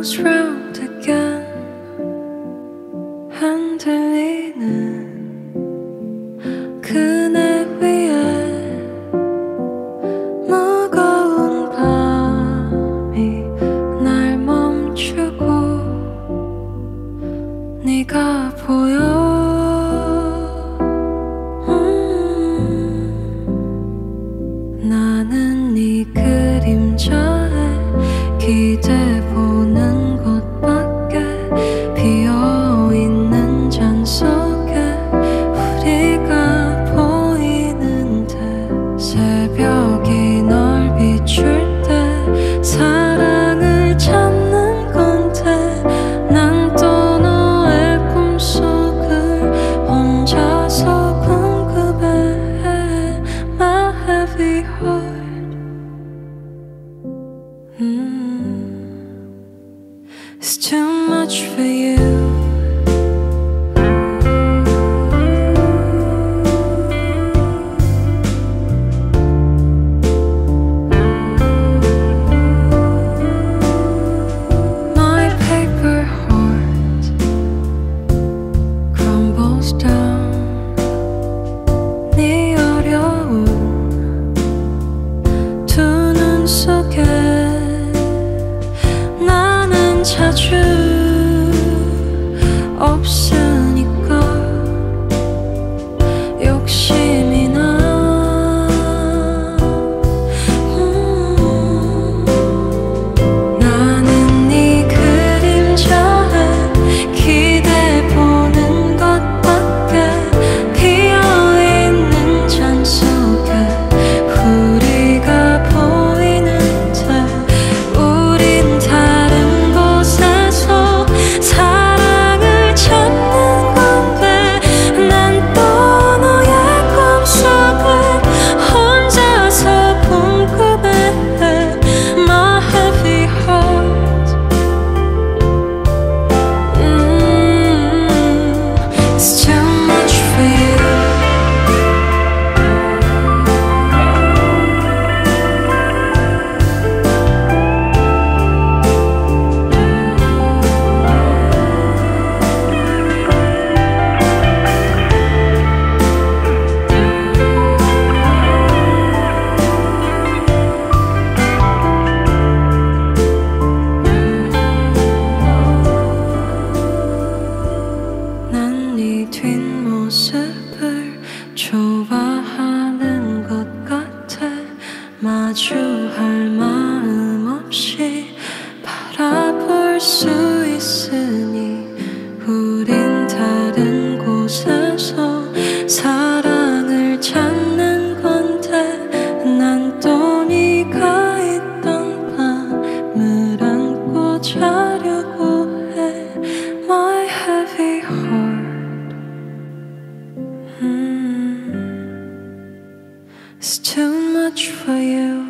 goes round again. 흔들리는 그네 위에 무거운 밤이 날 멈추고 네가 보여. 나는 네 그림자에 기대보는 것밖에. 비어있는 잔 속에 우리가 보이는데 새벽이 널 비출 때 사랑을 찾는 건데 난 또 너의 꿈속을 혼자서 궁금해. My heavy heart. It's too much for you. My paper heart crumbles down. 네 어려운 두 눈 속에 나는 자주 없으니까 욕심이 나. 나는 네 그림자에 기대보는 것밖에. 비어있는 잔 속에 우리가 보이는데 우린 다른 곳에서 사랑을 찾는 건데 난 또 너의 꿈속을 혼자서 궁금해. My heavy heart. It's too much for you. 난 네 뒷모습을 좋아하는 것 같아. 마주할 마음 없이 바라볼 수 있으니 우린 다른 곳에서 사랑을 찾는 건데 난 또 네가 있던 밤을 안고 자려고 해. My heavy heart. It's too much for you.